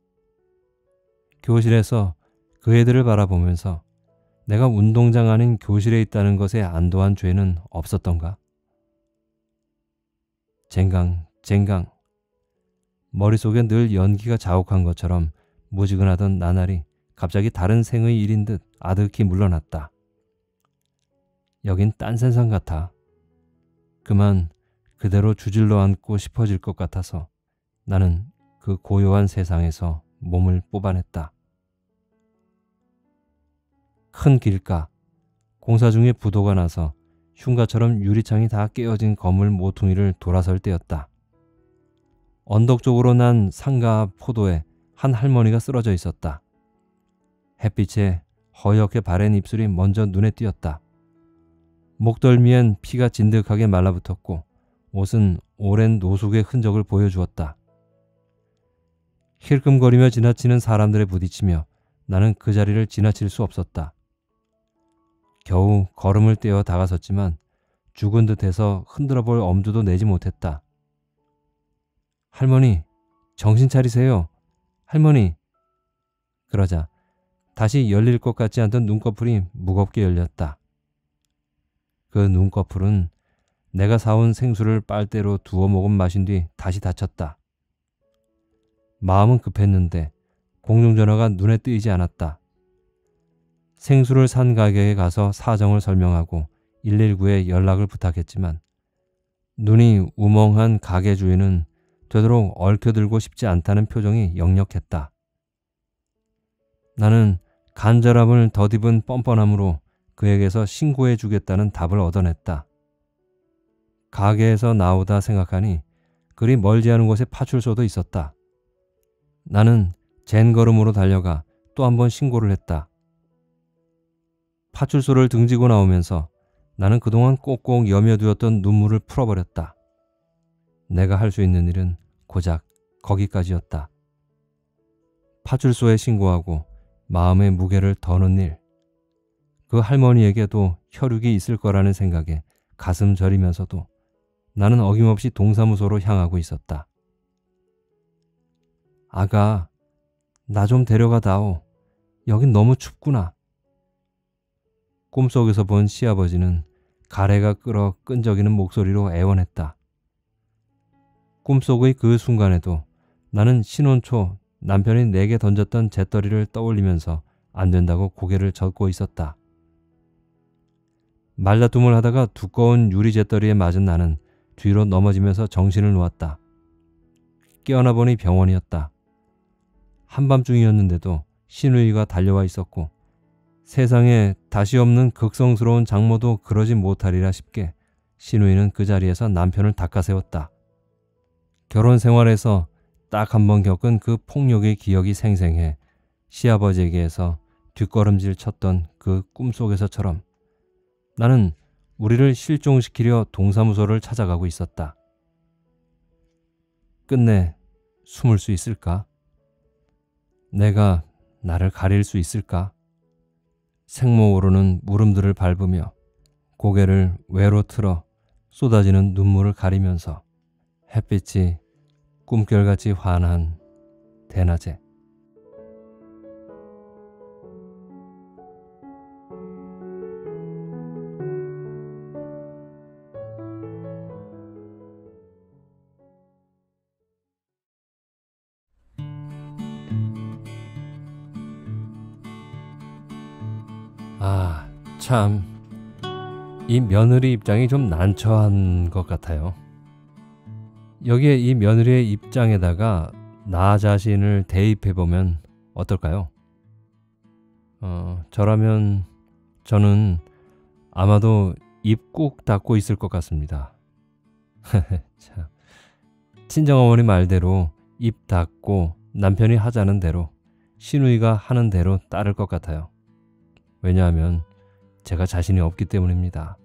교실에서 그 애들을 바라보면서 내가 운동장 아닌 교실에 있다는 것에 안도한 죄는 없었던가? 쟁강, 쟁강. 머릿속에 늘 연기가 자욱한 것처럼 무지근하던 나날이 갑자기 다른 생의 일인 듯 아득히 물러났다. 여긴 딴 세상 같아. 그만 그대로 주질러 앉고 싶어질 것 같아서 나는 그 고요한 세상에서 몸을 뽑아냈다. 큰 길가, 공사 중에 부도가 나서 흉가처럼 유리창이 다 깨어진 건물 모퉁이를 돌아설 때였다. 언덕 쪽으로 난 상가 앞 포도에 한 할머니가 쓰러져 있었다. 햇빛에 허옇게 바랜 입술이 먼저 눈에 띄었다. 목덜미엔 피가 진득하게 말라붙었고 옷은 오랜 노숙의 흔적을 보여주었다. 힐끔거리며 지나치는 사람들에 부딪히며 나는 그 자리를 지나칠 수 없었다. 겨우 걸음을 떼어 다가섰지만 죽은 듯해서 흔들어 볼 엄두도 내지 못했다. 할머니, 정신 차리세요. 할머니. 그러자 다시 열릴 것 같지 않던 눈꺼풀이 무겁게 열렸다. 그 눈꺼풀은 내가 사온 생수를 빨대로 두어 모금 마신 뒤 다시 닫혔다. 마음은 급했는데 공중전화가 눈에 띄지 않았다. 생수를 산 가게에 가서 사정을 설명하고 일일구에 연락을 부탁했지만 눈이 우멍한 가게 주인은 되도록 얽혀들고 싶지 않다는 표정이 역력했다. 나는 간절함을 덧입은 뻔뻔함으로 그에게서 신고해 주겠다는 답을 얻어냈다. 가게에서 나오다 생각하니 그리 멀지 않은 곳에 파출소도 있었다. 나는 젠걸음으로 달려가 또 한 번 신고를 했다. 파출소를 등지고 나오면서 나는 그동안 꼭꼭 여며두었던 눈물을 풀어버렸다. 내가 할 수 있는 일은 고작 거기까지였다. 파출소에 신고하고 마음의 무게를 더는 일. 그 할머니에게도 혈육이 있을 거라는 생각에 가슴 저리면서도 나는 어김없이 동사무소로 향하고 있었다. 아가, 나 좀 데려가 다오. 여긴 너무 춥구나. 꿈속에서 본 시아버지는 가래가 끓어 끈적이는 목소리로 애원했다. 꿈속의 그 순간에도 나는 신혼 초 남편이 내게 던졌던 재떨이를 떠올리면서 안 된다고 고개를 젓고 있었다. 말다툼을 하다가 두꺼운 유리 재떨이에 맞은 나는 뒤로 넘어지면서 정신을 놓았다. 깨어나 보니 병원이었다. 한밤중이었는데도 신우이가 달려와 있었고 세상에 다시 없는 극성스러운 장모도 그러지 못하리라 싶게 신우이는 그 자리에서 남편을 닦아세웠다. 결혼 생활에서 딱 한 번 겪은 그 폭력의 기억이 생생해 시아버지에게서 뒷걸음질 쳤던 그 꿈속에서처럼 나는 우리를 실종시키려 동사무소를 찾아가고 있었다. 끝내 숨을 수 있을까? 내가 나를 가릴 수 있을까? 생모 오르는 물음들을 밟으며 고개를 외로 틀어 쏟아지는 눈물을 가리면서 햇빛이 꿈결같이 환한 대낮에 아, 참, 이 며느리 입장이 좀 난처한 것 같아요. 여기에 이 며느리의 입장에다가 나 자신을 대입해보면 어떨까요? 어, 저라면 저는 아마도 입 꾹 닫고 있을 것 같습니다. 참, 친정어머니 말대로 입 닫고 남편이 하자는 대로, 시누이가 하는 대로 따를 것 같아요. 왜냐하면 제가 자신이 없기 때문입니다.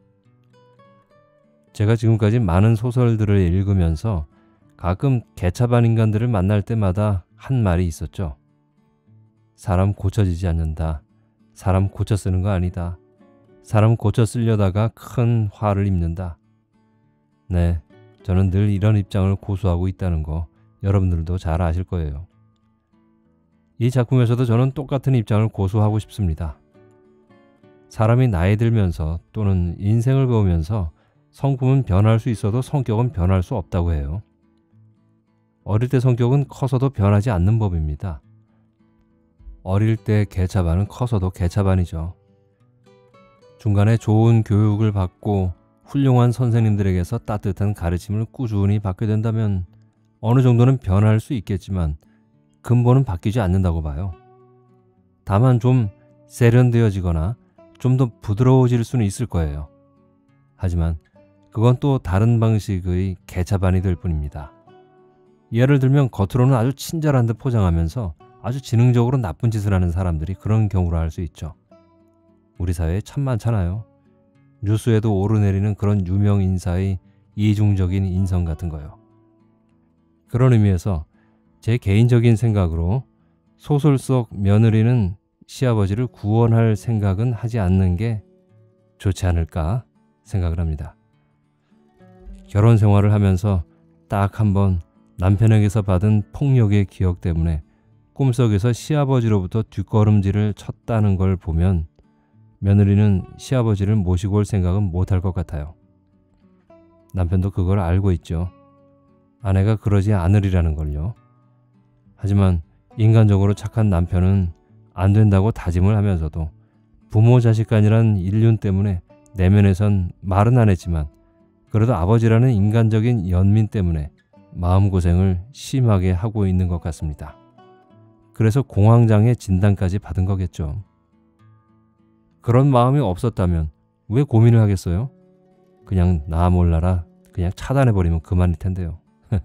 제가 지금까지 많은 소설들을 읽으면서 가끔 개차반 인간들을 만날 때마다 한 말이 있었죠. 사람 고쳐지지 않는다. 사람 고쳐 쓰는 거 아니다. 사람 고쳐 쓰려다가 큰 화를 입는다. 네, 저는 늘 이런 입장을 고수하고 있다는 거 여러분들도 잘 아실 거예요. 이 작품에서도 저는 똑같은 입장을 고수하고 싶습니다. 사람이 나이 들면서 또는 인생을 배우면서 성품은 변할 수 있어도 성격은 변할 수 없다고 해요. 어릴 때 성격은 커서도 변하지 않는 법입니다. 어릴 때 개차반은 커서도 개차반이죠. 중간에 좋은 교육을 받고 훌륭한 선생님들에게서 따뜻한 가르침을 꾸준히 받게 된다면 어느 정도는 변할 수 있겠지만 근본은 바뀌지 않는다고 봐요. 다만 좀 세련되어지거나 좀 더 부드러워질 수는 있을 거예요. 하지만 그건 또 다른 방식의 개차반이 될 뿐입니다. 예를 들면 겉으로는 아주 친절한 듯 포장하면서 아주 지능적으로 나쁜 짓을 하는 사람들이 그런 경우로 할 수 있죠. 우리 사회에 참 많잖아요. 뉴스에도 오르내리는 그런 유명 인사의 이중적인 인성 같은 거요. 그런 의미에서 제 개인적인 생각으로 소설 속 며느리는 시아버지를 구원할 생각은 하지 않는 게 좋지 않을까 생각을 합니다. 결혼 생활을 하면서 딱 한 번 남편에게서 받은 폭력의 기억 때문에 꿈속에서 시아버지로부터 뒷걸음질을 쳤다는 걸 보면 며느리는 시아버지를 모시고 올 생각은 못할 것 같아요. 남편도 그걸 알고 있죠. 아내가 그러지 않으리라는 걸요. 하지만 인간적으로 착한 남편은 안 된다고 다짐을 하면서도 부모 자식 간이란 인륜 때문에 내면에선 말은 안 했지만 그래도 아버지라는 인간적인 연민 때문에 마음고생을 심하게 하고 있는 것 같습니다. 그래서 공황장애 진단까지 받은 거겠죠. 그런 마음이 없었다면 왜 고민을 하겠어요? 그냥 나 몰라라 그냥 차단해버리면 그만일 텐데요.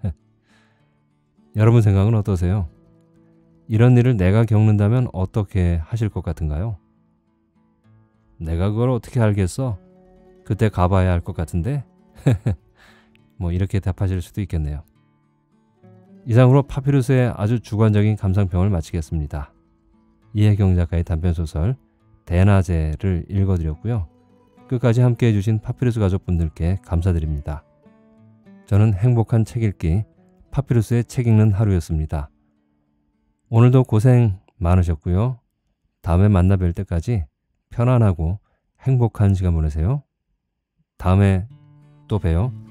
여러분 생각은 어떠세요? 이런 일을 내가 겪는다면 어떻게 하실 것 같은가요? 내가 그걸 어떻게 알겠어? 그때 가봐야 할 것 같은데? 뭐 이렇게 답하실 수도 있겠네요. 이상으로 파피루스의 아주 주관적인 감상평을 마치겠습니다. 이혜경 작가의 단편소설 대낮에를 읽어드렸고요. 끝까지 함께해 주신 파피루스 가족분들께 감사드립니다. 저는 행복한 책 읽기 파피루스의 책 읽는 하루였습니다. 오늘도 고생 많으셨고요. 다음에 만나 뵐 때까지 편안하고 행복한 시간 보내세요. 다음에 또 봬요.